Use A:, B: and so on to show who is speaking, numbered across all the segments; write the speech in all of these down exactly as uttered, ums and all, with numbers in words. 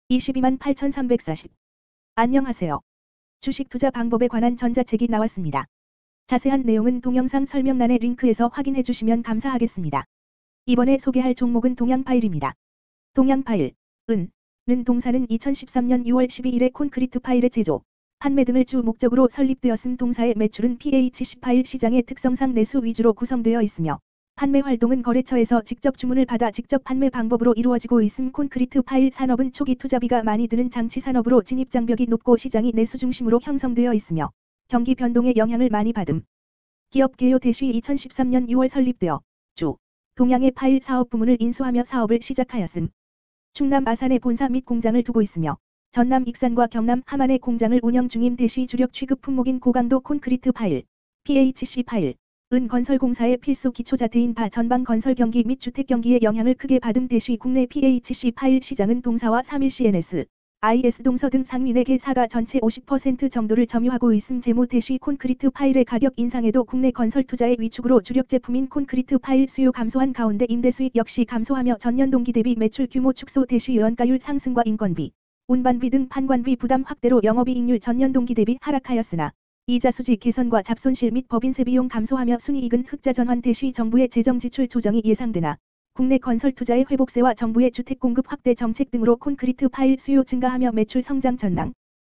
A: 이십이만 팔천삼백사십. 안녕하세요. 주식 투자 방법에 관한 전자책이 나왔습니다. 자세한 내용은 동영상 설명란의 링크에서 확인해 주시면 감사하겠습니다. 이번에 소개할 종목은 동양파일입니다. 동양파일, 은, 는 동사는 이천십삼년 유월 십이일에 콘크리트 파일의 제조, 판매 등을 주 목적으로 설립되었음. 동사의 매출은 피에이치씨 파일 시장의 특성상 내수 위주로 구성되어 있으며 판매 활동은 거래처에서 직접 주문을 받아 직접 판매 방법으로 이루어지고 있음. 콘크리트 파일 산업은 초기 투자비가 많이 드는 장치 산업으로 진입 장벽이 높고 시장이 내수 중심으로 형성되어 있으며 경기 변동의 영향을 많이 받음. 기업 개요 대시 이천십삼년 유월 설립되어 주 동양의 파일 사업 부문을 인수하며 사업을 시작하였음. 충남 아산에 본사 및 공장을 두고 있으며 전남 익산과 경남 함안에 공장을 운영 중임. 대시 주력 취급 품목인 고강도 콘크리트 파일, 피에이치씨 파일, 은 건설공사의 필수 기초자재인 바 전방 건설 경기 및 주택 경기에 영향을 크게 받음. 대시 국내 피에이치씨 파일 시장은 동사와 삼일씨엔에스, 아이에스 동서 등 상위 네 개사가 전체 오십 퍼센트 정도를 점유하고 있음. 재무 대시 콘크리트 파일의 가격 인상에도 국내 건설 투자의 위축으로 주력 제품인 콘크리트 파일 수요 감소한 가운데 임대 수익 역시 감소하며 전년 동기 대비 매출 규모 축소. 대시 원가율 상승과 인건비, 운반비 등 판관비 부담 확대로 영업이익률 전년 동기 대비 하락하였으나 이자 수지 개선과 잡손실 및 법인세 비용 감소하며 순이익은 흑자 전환. 대시 정부의 재정 지출 조정이 예상되나 국내 건설 투자의 회복세와 정부의 주택 공급 확대 정책 등으로 콘크리트 파일 수요 증가하며 매출 성장 전망.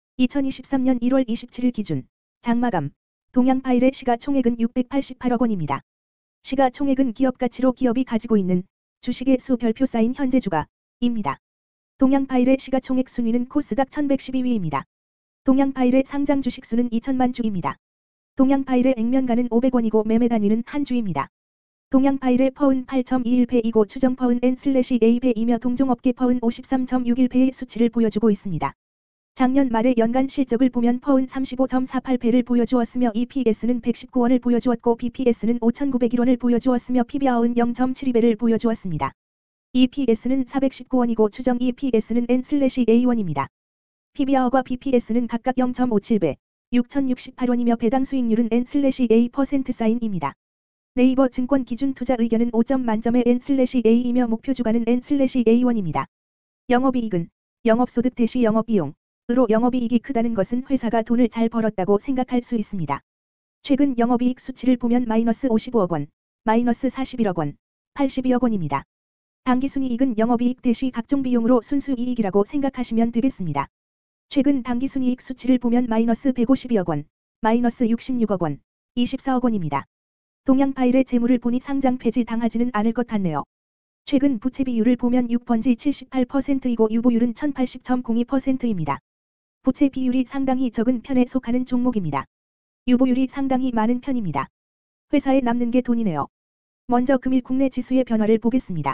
A: 이천이십삼년 일월 이십칠일 기준 장마감 동양파일의 시가총액은 육백팔십팔억 원입니다. 시가총액은 기업가치로 기업이 가지고 있는 주식의 수 별표 쌓인 현재 주가입니다. 동양파일의 시가총액 순위는 코스닥 천백십이 위입니다. 동양파일의 상장 주식 수는 이천만 주입니다. 동양파일의 액면가는 오백 원이고 매매 단위는 한 주입니다. 동양파일의 퍼은 팔 점 이일 배이고 추정 퍼은 엔 에이 배이며 동종업계 퍼은 오십삼 점 육일 배의 수치를 보여주고 있습니다. 작년 말의 연간 실적을 보면 퍼은 삼십오 점 사팔 배를 보여주었으며 이피에스는 백십구 원을 보여주었고 비피에스는 오천구백일 원을 보여주었으며 피비알은 영 점 칠이 배를 보여주었습니다. 이피에스는 사백십구 원이고 추정 이피에스는 엔 에이 원입니다. 피비알과 비피에스는 각각 영 점 오칠 배, 육천육십팔 원이며 배당 수익률은 엔 에이 퍼센트 사인입니다. 네이버 증권 기준 투자 의견은 오 점 만점의 엔 에이이며 목표 주가는 엔 에이 원입니다. 영업이익은 영업소득 대시 영업비용으로 영업이익이 크다는 것은 회사가 돈을 잘 벌었다고 생각할 수 있습니다. 최근 영업이익 수치를 보면 마이너스 오십오억 원, 마이너스 사십일억 원, 팔십이억 원입니다. 당기순이익은 영업이익 대시 각종 비용으로 순수이익이라고 생각하시면 되겠습니다. 최근 당기순이익 수치를 보면 마이너스 백오십이억 원, 마이너스 육십육억 원, 이십사억 원입니다. 동양파일의 재물을 보니 상장 폐지 당하지는 않을 것 같네요. 최근 부채 비율을 보면 육 번지 칠십팔 퍼센트이고 유보율은 천팔십 점 공이 퍼센트입니다. 부채 비율이 상당히 적은 편에 속하는 종목입니다. 유보율이 상당히 많은 편입니다. 회사에 남는 게 돈이네요. 먼저 금일 국내 지수의 변화를 보겠습니다.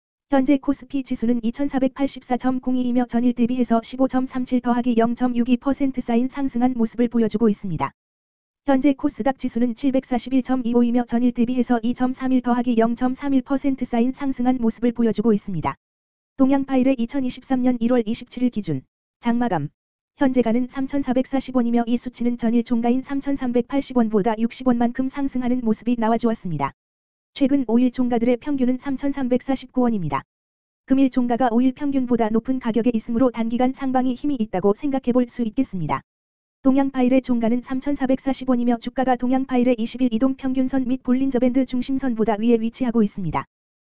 A: 현재 코스피 지수는 이천사백팔십사 점 공이이며 전일 대비해서 십오 점 삼칠 더하기 영 점 육이 퍼센트 쌓인 상승한 모습을 보여주고 있습니다. 현재 코스닥 지수는 칠백사십일 점 이오이며 전일 대비해서 이 점 삼일 더하기 영 점 삼일 퍼센트 쌓인 상승한 모습을 보여주고 있습니다. 동양파일의 이천이십삼년 일월 이십칠일 기준 장마감 현재가는 삼천사백사십 원이며 이 수치는 전일 종가인 삼천삼백팔십 원보다 육십 원만큼 상승하는 모습이 나와주었습니다. 최근 오 일 종가들의 평균은 삼천삼백사십구 원입니다. 금일 종가가 오 일 평균보다 높은 가격에 있으므로 단기간 상방이 힘이 있다고 생각해 볼 수 있겠습니다. 동양파일의 종가는 삼천사백사십 원이며 주가가 동양파일의 이십일 이동 평균선 및 볼린저밴드 중심선보다 위에 위치하고 있습니다.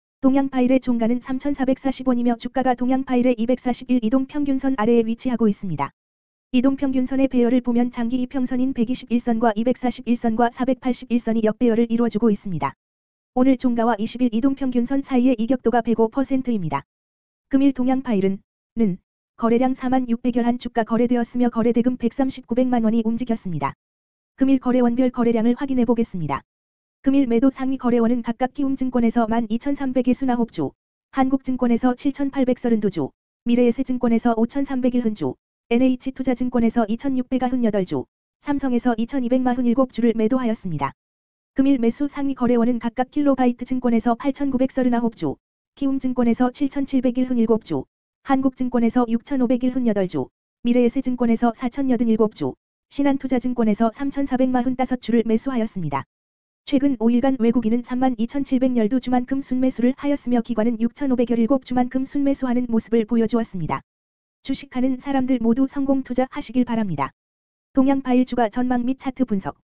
A: 동양파일의 종가는 삼천사백사십 원이며 주가가 동양파일의 이백사십일 이동 평균선 아래에 위치하고 있습니다. 이동 평균선의 배열을 보면 장기 이평선인 백이십일 선과 이백사십일 선과 사백팔십일 선이 역배열을 이루어주고 있습니다. 오늘 종가와 이십일 이동 평균선 사이의 이격도가 백오 퍼센트입니다. 금일 동양파일은 는 거래량 사만 육백여 한 주가 거래되었으며 거래대금 백삼십구백만 원이 움직였습니다. 금일 거래원별 거래량을 확인해 보겠습니다. 금일 매도 상위 거래원은 각각 키움증권에서 만 이천삼백구십구 주, 한국증권에서 칠천팔백삼십이 주, 미래에셋증권에서 오천삼백일 주, 엔에이치투자증권에서 이천육백구십팔 주, 삼성에서 이천이백사십칠 주를 매도하였습니다. 금일 매수 상위 거래원은 각각 킬로바이트 증권에서 팔천구백삼십구 주, 키움증권에서 칠천칠백칠 주, 한국증권에서 육천오백칠십팔 주, 미래에셋증권에서 사천팔십칠 주, 신한투자증권에서 삼천사백사십오 주를 매수하였습니다. 최근 오 일간 외국인은 삼만 이천칠백십이 주만큼 순매수를 하였으며 기관은 육천오백십칠 주만큼 순매수하는 모습을 보여주었습니다. 주식하는 사람들 모두 성공 투자하시길 바랍니다. 동양파일 주가 전망 및 차트 분석